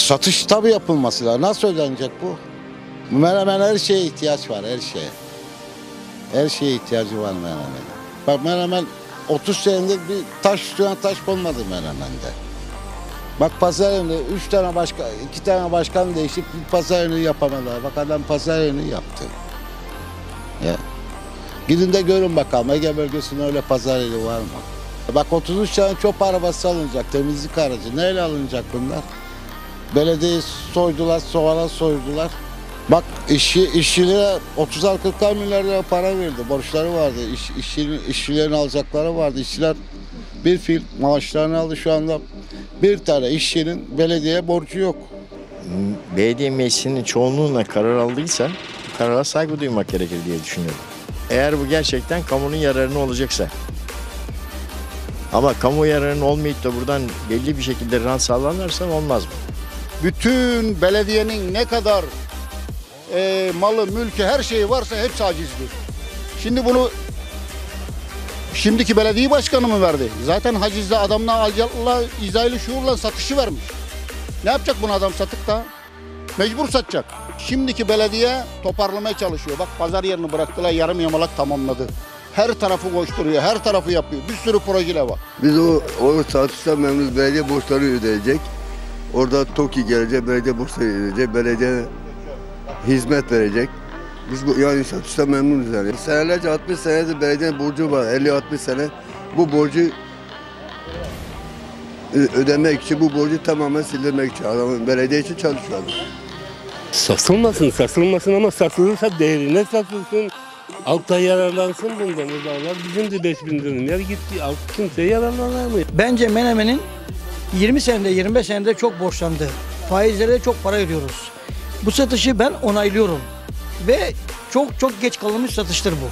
Satış tabii yapılması lazım. Nasıl ödenecek bu? Menemen her şeye ihtiyaç var, her şeye. Her şeye ihtiyacı var Menemen'e. Bak Menemen 30 senedir bir taş üstüne taş konmadı Menemen'de. Bak pazarını 2 tane başkan değişip bir pazarını yapamadılar. Bak adam pazarını yaptı. Ya. Gidin de görün bakalım Ege bölgesinde öyle pazarı var mı? Bak 33 tane çöp arabası alınacak, temizlik aracı. Neyle alınacak bunlar? Belediyeyi soydular, soğana soydular. Bak işçilere 30-40 milyar lira para verdi, borçları vardı. İşçilerin alacakları vardı. İşçiler bir fil maaşlarını aldı şu anda. Bir tane işçinin belediye borcu yok. Belediye meclisinin çoğunluğuna karar aldıysa karara saygı duymak gerekir diye düşünüyorum. Eğer bu gerçekten kamunun yararına olacaksa. Ama kamu yararının olmayıp da buradan belli bir şekilde rant sağlanırsa olmaz mı? Bütün belediyenin ne kadar malı, mülkü, her şeyi varsa hepsi hacizdir. Şimdi bunu şimdiki belediye başkanı mı verdi? Zaten hacizde adamla alacakla, izahlı şuurla satışı vermiş. Ne yapacak bunu adam satıp da? Mecbur satacak. Şimdiki belediye toparlamaya çalışıyor. Bak pazar yerini bıraktılar, yarım yamalak tamamladı. Her tarafı koşturuyor, her tarafı yapıyor. Bir sürü projeler var. Biz o satıştan memnunuz. Belediye borçları ödeyecek. Orada TOKİ gelecek, belediye borçları ödeyecek, belediye hizmet verecek. Biz yani satıştan memnunuz yani. Senelerce 60 senedir belediyenin borcu var, 50-60 sene. Bu borcu ödemek için, bu borcu tamamen sildirmek için. Adamın belediye için çalışıyor. Satılmasın ama satılırsa değerine satılsın. Halk da yararlansın bundan. Bizim de 5000 dönüm yer gitti. Halk kimse yararlanamıyor. Bence Menemen'in 20 senede 25 senede çok borçlandı. Faizlere çok para ödüyoruz. Bu satışı ben onaylıyorum. Ve çok geç kalınmış satıştır bu.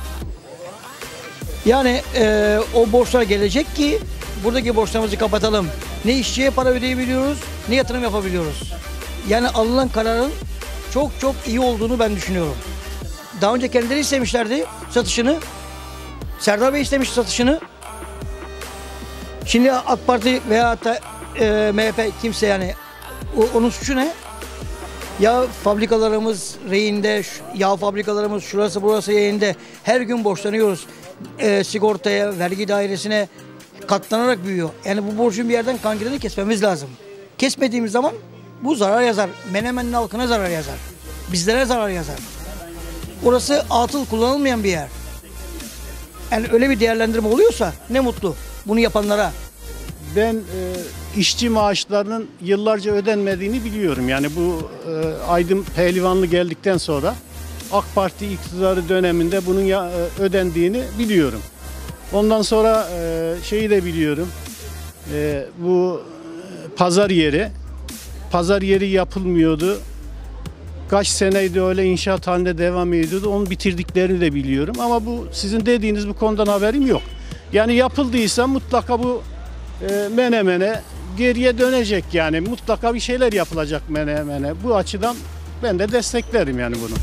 Yani o borçlar gelecek ki buradaki borçlarımızı kapatalım. Ne işçiye para ödeyebiliyoruz ne yatırım yapabiliyoruz. Yani alınan kararın çok iyi olduğunu ben düşünüyorum. Daha önce kendileri istemişlerdi satışını. Serdar Bey istemiş satışını. Şimdi AK Parti veya da MHP kimse yani onun suçu ne? Ya fabrikalarımız reyinde, yağ fabrikalarımız şurası burası reyinde. Her gün borçlanıyoruz. Sigortaya, vergi dairesine katlanarak büyüyor. Yani bu borcun bir yerden kankirini kesmemiz lazım. Kesmediğimiz zaman bu zarar yazar. Menemen'in halkına zarar yazar. Bizlere zarar yazar. Orası atıl kullanılmayan bir yer. Yani öyle bir değerlendirme oluyorsa ne mutlu bunu yapanlara. Ben işçi maaşlarının yıllarca ödenmediğini biliyorum. Yani bu Aydın Pehlivanlı geldikten sonra AK Parti iktidarı döneminde bunun ödendiğini biliyorum. Ondan sonra şeyi de biliyorum. Bu pazar yeri yapılmıyordu. Kaç seneydi öyle inşaat halinde devam ediyordu. Onu bitirdiklerini de biliyorum. Ama bu sizin dediğiniz bu konudan haberim yok. Yani yapıldıysa mutlaka bu Menemen'e geriye dönecek yani. Mutlaka bir şeyler yapılacak Menemen'e. Bu açıdan ben de desteklerim yani bunu.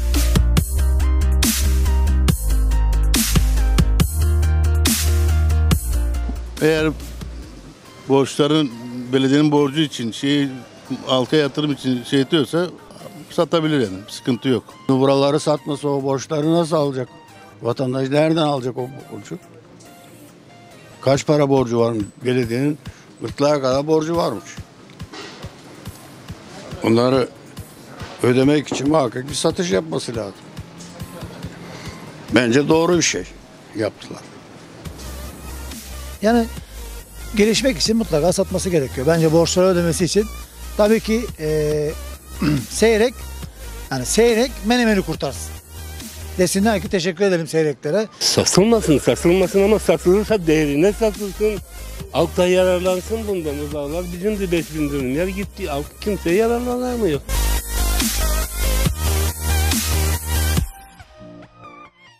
Eğer borçların belediyenin borcu için halka yatırım için diyorsa satabilir yani. Sıkıntı yok. Buraları satmasa o borçları nasıl alacak? Vatandaş nereden alacak o borcu? Kaç para borcu var belediyenin? Gırtlağa kadar borcu varmış. Bunları ödemek için muhakkak bir satış yapması lazım. Bence doğru bir şey yaptılar. Yani gelişmek için mutlaka satması gerekiyor. Bence borçları ödemesi için tabii ki seyrek Menemen'i kurtarsın. Desinler ki teşekkür ederim seyreklere. Satılmasın ama satılırsa değerine satılsın. Halk da yararlansın bundan. Bizim de 5000 dönüm yer gitti. Halk kimse yararlanamıyor.